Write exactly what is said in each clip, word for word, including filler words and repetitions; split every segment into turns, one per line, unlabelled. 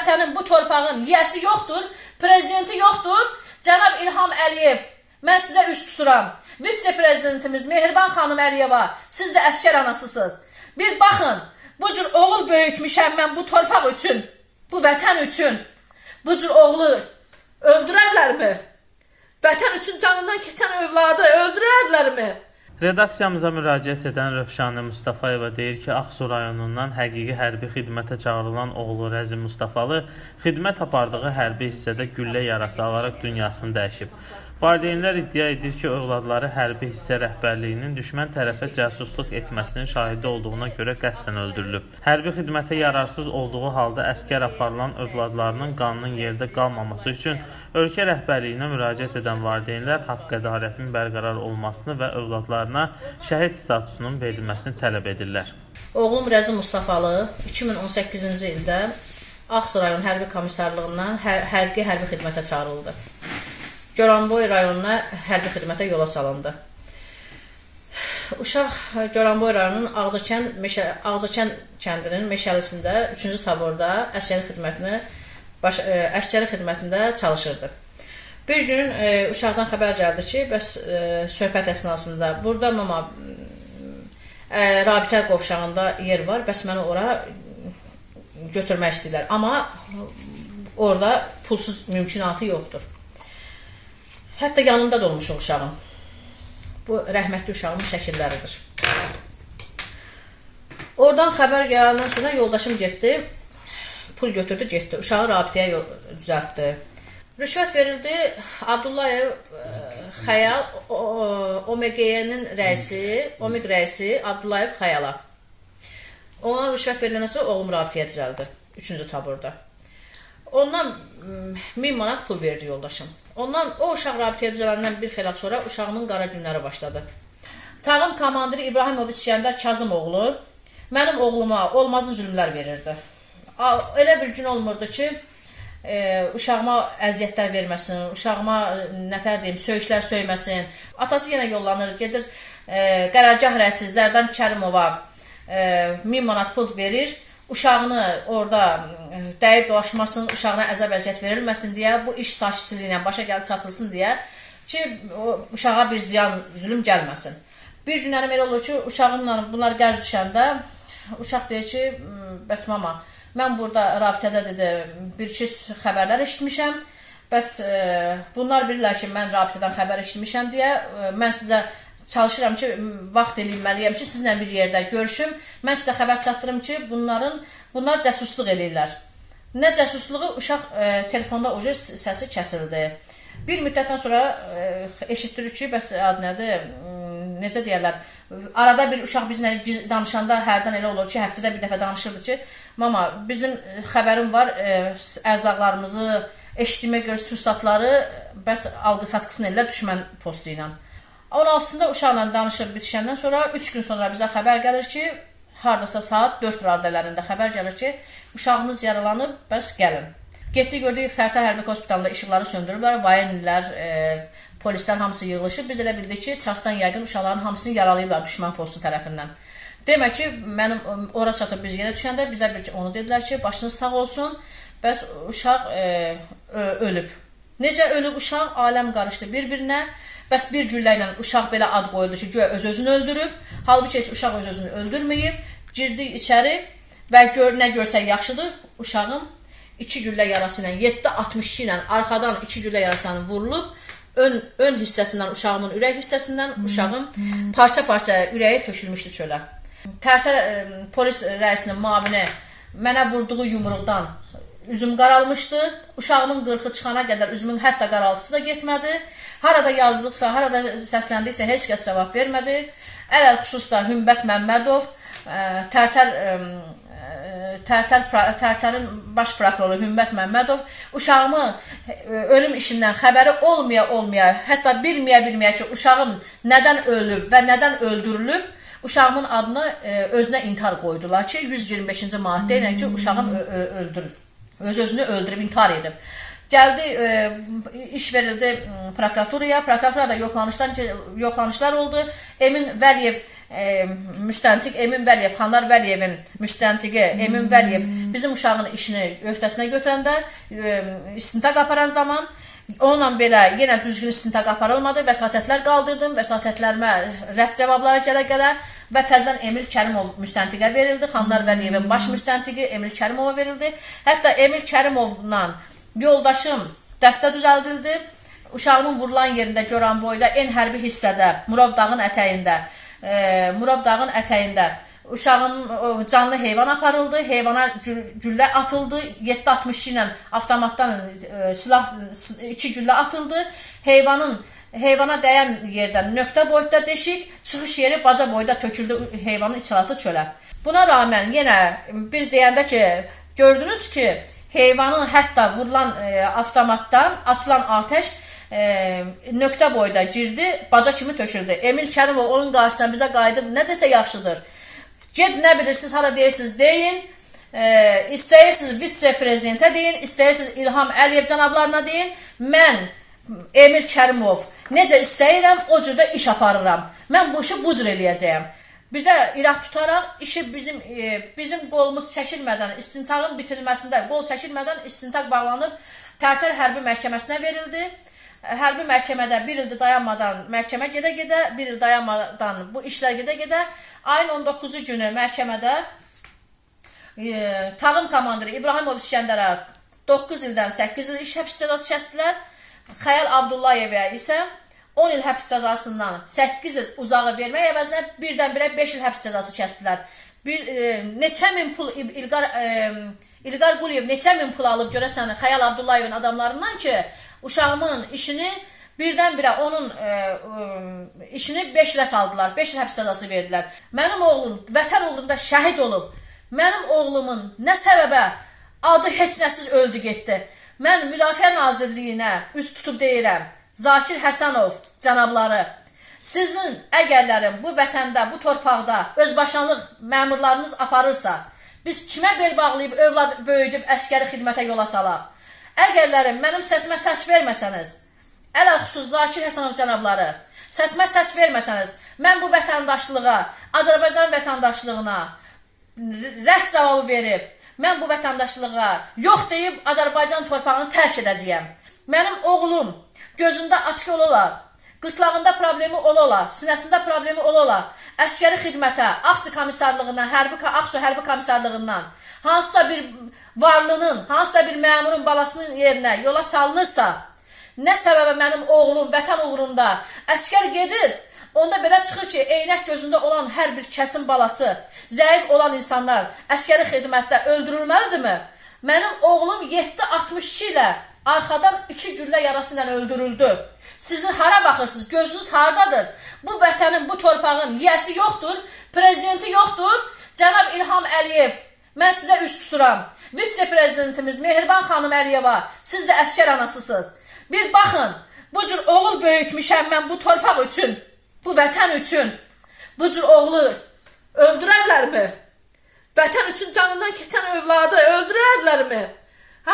vətənin, bu torpağın yiyəsi yoxdur, prezidenti yoxdur. Cənab İlham Əliyev, mən sizə üst tuturam. Vitse-prezidentimiz Mehriban xanım Əliyeva, siz də əsgər anasısınız. Bir baxın, bu cür oğul böyütmüşəm mən bu torpaq üçün, bu vətən üçün. Bu cür oğlu öldürərlərmi? Vətən üçün canından keçən övladı öldürərlərmi?
Redaksiyamıza müraciət edən Rövşanə Mustafayeva deyir ki, Ağsu rayonundan həqiqi hərbi xidmətə çağırılan oğlu Rəzi Mustafalı xidmət apardığı hərbi hissədə güllə yarası alaraq dünyasını dəyişib. Valideynlər iddia edir ki, övladları hərbi hissə rəhbərliyinin düşmən tərəfə casusluq etməsinin şahidi olduğuna görə qəsdən öldürülüb. Hərbi xidmətə yararsız olduğu halda əskər aparılan övladlarının qanının yerdə qalmaması üçün ölkə rəhbərliyinə müraciət edən valideynlər haqq ədalətinin bərqərar olmasını və övladlarına şəhid statusunun verilməsini tələb edirlər.
Oğlum Rəzi Mustafalı iki min on səkkizinci ildə Ağsu rayon hərbi komissarlığından hər hərbi hərbi xidmətə çağırıldı. Goranboy rayonuna hərbi xidmətə yola salındı. Uşaq Goranboy rayonunun Ağcakən, Meşə, Ağcakən kəndinin meşəlisində üçüncü taborda əskəri xidmətini baş, ə, əskəri xidmətində çalışırdı. Bir gün ə, uşaqdan xəbər gəldi ki, bəs ə, söhbət əsnasında burada mama ə, rabitə qovşağında yer var, bəs məni ora götürmək istəyirlər. Amma orada pulsuz mümkünatı yoxdur. Hətta yanında da olmuş uşağın. Bu rəhmətli uşağın şəkilləridir. Oradan xəbər gələndən sonra yoldaşım getdi, pul götürdü, getdi. Uşağı rabitəyə düzəltdi. Rüşvət verildi. Abdullayev Xəyal, O M G-nin rəisi, O M G rəisi Abdullayev Xəyala. Ona rüşvət veriləndən sonra oğlum rabitəyə düzəldi. Üçüncü taborda. Ondan min manat pul verdi yoldaşım. Ondan o uşaq rabitəyə düzələndən bir xeyli sonra uşağımın qara günləri başladı. Tağım komandiri İbrahimov İskəndər Kazımoğlu mənim oğluma olmazın zülmlər verirdi. Elə bir gün olmurdu ki, e, uşağıma əziyyətlər verməsin, uşağıma nətər deyim, söyüşlər söyməsin. Atası yenə yollanır, gedir e, qərargah rəisi Zərdan Kərimova e, min manat pul verir. Uşağını orada dəyib dolaşmasın, uşağına əzab əziyyət verilməsin deyə, bu iş sakitçiliyi ilə başa gəldi çatılsın deyə ki, uşağa bir ziyan, zülüm gəlməsin. Bir günlərim elə olur ki, uşağımla bunlar qərz düşəndə, uşaq deyir ki, bəs mama, mən burada rabitədə dedi, bir iki xəbərlər eşitmişəm, bəs e, bunlar bilirlər ki, mən rabitədən xəbər eşitmişəm deyə, e, mən sizə çalışıram ki, vaxt eləyəliyəm ki, sizinlə bir yerdə görüşüm. Mən sizə xəbər çatdırım ki, bunların, bunlar cəsusluq eləyirlər. Nə cəsusluğu? Uşaq e, telefonda o cür səsi kəsildi. Bir müddətdən sonra e, eşitdirik ki, bəs adı nədir, necə deyərlər, arada bir uşaq bizlə danışanda hərdən elə olur ki, həftədə bir dəfə danışırdı ki, mama, bizim xəbərim var, e, ərzaqlarımızı, eşitdiyimə görə sursatları, bəs alqı-satqısını ellər düşmən postu ilə. on altısında uşaqla danışıb bitişəndən sonra üç gün sonra bizə xəbər gəlir ki, hardasa saat dörd radələrində xəbər gəlir ki, uşağınız yaralanıb, bəs gəlin. Getdik, gördük, Xərtər Hərbi Hospitalında işıqları söndürüblər, vayenlər, e, polislər hamısı yığılışıb. Biz elə bildik ki, çasdan yəqin uşaqların hamısını yaralayıblar düşmən postu tərəfindən. Demək ki, mənim ora çatıb biz yerə düşəndə bizə bir, onu dedilər ki, başınız sağ olsun, bəs uşaq e, ölüb. Necə ölüb uşaq? Aləm qarışdı bir-birinə. Bəs bir güllə ilə uşaq belə ad qoyuldu ki, güya öz-özünü öldürüb. Halbuki heç uşaq öz-özünü öldürməyib. Girdik içəri və gör, nə görsək yaxşıdır. Uşağın iki güllə yarası ilə, yeddi altmış iki ilə arxadan iki güllə yarasından vurulub. Ön, ön hissəsindən, uşağımın ürək hissəsindən uşağın parça-parça ürəyi tökülmüşdü çölə. Tərtər e, polis rəisinin mavini mənə vurduğu yumruqdan üzüm qaralmışdı. Uşağımın qırxı çıxana qədər üzümün hətta qaraltısı da getmədi. Harada yazdıqsa, harada səsləndiksə heç kəs cavab vermədi. Ələl xüsusda Hümbət Məmmədov, Tərtər, Tərtər, Tərtərin baş prokuroru Hümbət Məmmədov uşağımı ölüm işindən xəbəri olmaya-olmaya, hətta bilməyə-bilməyə ki, uşağım nədən ölüb və nədən öldürülüb, uşağımın adını özünə intihar qoydular ki, yüz iyirmi beşinci maddə ilə ki, uşağım öldürüb, öz-özünü öldürüb, intihar edib. Gəldi, e, iş verildi prokuraturaya, prokuraturada yoxlanışlar, yoxlanışlar oldu. Emin Vəliyev e, müstəntiq Emin Vəliyev, Xanlar Vəliyevin müstəntiqi Emin Vəliyev bizim uşağın işini öhdəsinə götürəndə, e, istintaq aparan zaman onunla belə yenə düzgün istintaq aparılmadı, vəsatətlər qaldırdım, vəsatətlərimə rədd cavabları gələ-gələ və təzədən Emil Kərimov müstəntiqə verildi. Xanlar Vəliyevin baş müstəntiqi Emil Kərimova verildi. Hətta Emil Kərimovla yoldaşım dəstə düzəldildi. Uşağının vurulan yerində Goranboyda en hərbi hissədə, Murov dağın ətəyində, e, Murov dağın ətəyində uşağın o, canlı heyvan aparıldı, heyvana güllə atıldı, yeddi altmış ilə avtomatdan e, silah iki güllə atıldı. Heyvanın heyvana dəyən yerdən nöqtə boyda deşik, çıxış yeri baca boyda töküldü heyvanın içalatı çölə. Buna rağmen yenə biz deyəndə ki, gördünüz ki, heyvanın hətta vurulan e, avtomatdan açılan atəş e, nöqtə boyda girdi, baca kimi töküldü. Emil Kərimov onun qarşısına bizə qayıdıb nə desə yaxşıdır. Ged nə bilirsiniz, hara deyirsiniz deyin, e, istəyirsiniz vitse-prezidentə deyin, istəyirsiniz İlham Əliyev cənablarına deyin. Mən Emil Kərimov necə istəyirəm, o cürdə iş aparıram. Mən bu işi bu cür eləyəcəyəm. Bizə irad tutaraq işi bizim e, bizim qolumuz çəkilmədən, istintaqın bitirilməsində qol çəkilmədən istintaq bağlanıb Tərtər hərbi məhkəməsinə verildi. Hərbi məhkəmədə bir ildir dayanmadan məhkəmə gedə-gedə, bir il dayanmadan bu işlər gedə-gedə ayın on doqquzu günü məhkəmədə e, tağım komandiri İbrahimov İskəndərə doqquz ildən səkkiz il iş həbs cəzası kəsdilər. Xəyal Abdullayevə isə on il həbs cəzasından səkkiz il uzağı vermək əvəzinə birdən-birə beş il həbs cəzası kəsdilər. Bir, e, neçə min pul İlqar, e, İlqar Quliyev neçə min pul alıb görəsən Xəyal Abdullayevin adamlarından ki, uşağımın işini birdən-birə onun e, e, işini beş ilə saldılar, beş il həbs cəzası verdilər. Mənim oğlum vətən uğrunda şəhid olub. Mənim oğlumun nə səbəbə adı heç nəsiz öldü getdi. Mən Müdafiə Nazirliyinə üst tutub deyirəm, Zakir Həsənov cənabları, sizin əgərlərin bu vətəndə, bu torpaqda özbaşınlıq məmurlarınız aparırsa, biz kimə bel bağlayıb, övlad böyüdüb, əskəri xidmətə yola salaq? Əgərlərin mənim səsimə səs verməsəniz, ələxüsus Zakir Həsənov cənabları, səsimə səs verməsəniz, mən bu vətəndaşlığa, Azərbaycan vətəndaşlığına rədd cavabı verib, mən bu vətəndaşlığa yox deyib Azərbaycan torpağını tərk edəcəyəm. Mənim oğlum gözündə açıq ola, qırtlağında problemi ola, sinəsində problemi ola, əskəri xidmətə, Ağsu komissarlığına, hərbi, Ağsu hərbi komissarlığından hansısa bir varlının, hansısa bir məmurun balasının yerinə yola salınırsa, nə səbəbə mənim oğlum vətən uğrunda əskər gedir, onda belə çıxır ki, eynək gözündə olan hər bir kəsin balası, zəif olan insanlar əskəri xidmətdə öldürülməlidirmi? Mənim oğlum yeddi altmış iki ilə arxadan iki güllə yarası ilə öldürüldü. Sizin hara baxırsınız? Gözünüz hardadır? Bu vətənin, bu torpağın yiyəsi yoxdur, prezidenti yoxdur. Cənab İlham Əliyev, mən sizə üst tuturam. Vitse-prezidentimiz Mehriban xanım Əliyeva, siz də əskər anasısınız. Bir baxın, bu cür oğul böyütmüşəm mən bu torpaq üçün, bu vətən üçün. Bu cür oğlu öldürərlərmi? Vətən üçün canından keçən övladı öldürərlərmi? Ha?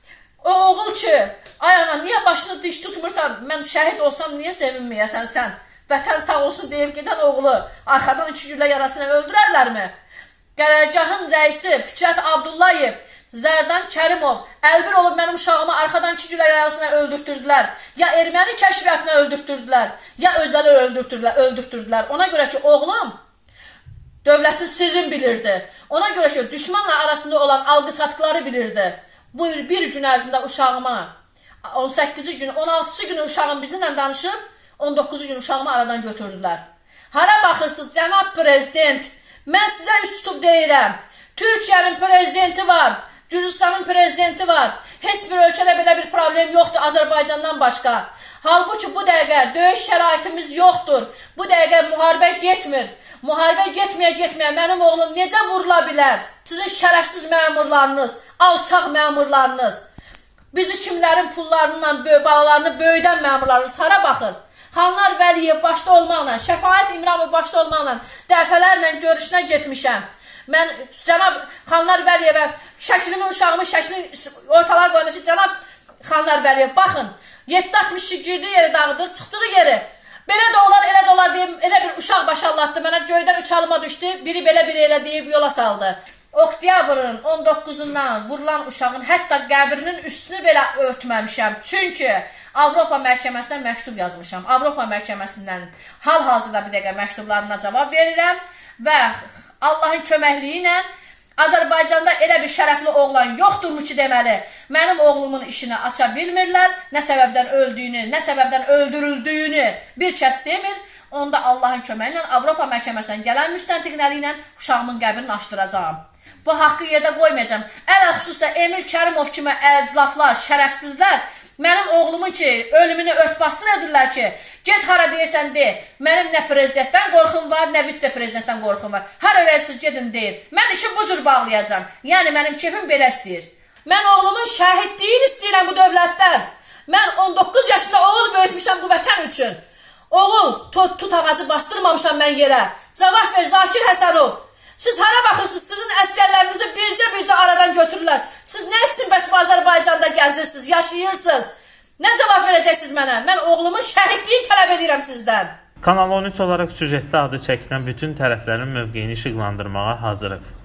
O oğul ki, ay ana, niyə başını diş tutmursan, mən şəhid olsam, niyə sevinməyəsən sən? Vətən sağ olsun deyib gedən oğlu arxadan iki güllə yarasına öldürərlərmi? Qərargahın rəisi Fikrət Abdullayev, Zərdan Kərimov, əlbir olub mənim uşağımı arxadan iki güllə yarasına öldürtürdülər. Ya erməni kəşfiyyatına öldürtürdülər, ya özləri öldürtürdülər, öldürtürdülər. Ona görə ki, oğlum dövlətin sirrini bilirdi. Ona görə ki, düşmanla arasında olan alqı-satqıları bilirdi. Bu bir gün ərzində uşağıma, on səkkizi gün, on altısı günü uşağım bizimlə danışıb, on doqquzu gün uşağımı aradan götürdülər. Hara baxırsınız, cənab prezident, mən sizə üst tutub deyirəm, Türkiyənin prezidenti var, Gürcistanın prezidenti var, heç bir ölkədə belə bir problem yoxdur Azərbaycandan başqa. Halbuki bu dəqiqə döyüş şəraitimiz yoxdur, bu dəqiqə müharibə getmir. Müharibə getməyə-getməyə mənim oğlum necə vurula bilər? Sizin şərəfsiz məmurlarınız, alçaq məmurlarınız, bizi kimlərin pullarından, balalarını böyüdən məmurlarınız hara baxır? Xanlar Vəliyev başda olmaqla, Şəfaət İmranov başda olmaqla dəfələrlə görüşünə getmişəm. Mən cənab Xanlar Vəliyevə şəklimi, uşağımın şəklini ortalığa qoymuş. Cənab Xanlar Vəliyev, baxın, yeddi altmış iki girdiyi yeri dağıdır, çıxdığı yeri Belə də olar, elə də olar deyim, elə bir uşaq başallatdı mənə, göydən üç alıma düşdü, biri belə, biri elə deyib yola saldı. Oktyabrın on doqquzundan vurulan uşağın hətta qəbrinin üstünü belə örtməmişəm. Çünki Avropa məhkəməsindən məktub yazmışam. Avropa məhkəməsindən hal-hazırda bir dəqiqə məktublarına cavab verirəm və Allahın köməkliyi ilə Azərbaycanda elə bir şərəfli oğlan yoxdurmu ki, deməli, mənim oğlumun işini aça bilmirlər, nə səbəbdən öldüyünü, nə səbəbdən öldürüldüyünü bir kəs demir. Onda Allahın köməyi ilə Avropa məhkəməsindən gələn müstəntiqləri ilə uşağımın qəbrini açdıracağam. Bu haqqı yerdə qoymayacağım. Ələl xüsusda Emil Kərimov kimi əclaflar, şərəfsizlər mənim oğlumun ki, ölümünü örtbasın edirlər ki, get hara deyirsən de, mənim nə prezidentdən qorxum var, nə vitse-prezidentdən qorxum var. Hara rəisiz gedin deyir. Mən işi bu cür bağlayacağım. Yəni mənim kefim belə istəyir. Mən oğlumun şəhidliyini istəyirəm bu dövlətdən. Mən on doqquz yaşında oğul böyütmüşəm bu vətən üçün. Oğul, tut, tut ağacı bastırmamışam mən yerə. Cavab ver Zakir Həsənov. Siz hara baxırsınız? Sizin əsgərlərinizi bircə-bircə aradan götürürlər. Siz nə üçün bəs bu Azərbaycanda gəzirsiniz, yaşayırsınız? Nə cavab verəcəksiniz mənə? Mən oğlumun şəhidliyini tələb edirəm sizdən.
Kanal on üç olaraq süjetdə adı çəkilən bütün tərəflərin mövqeyini işıqlandırmağa hazırıq.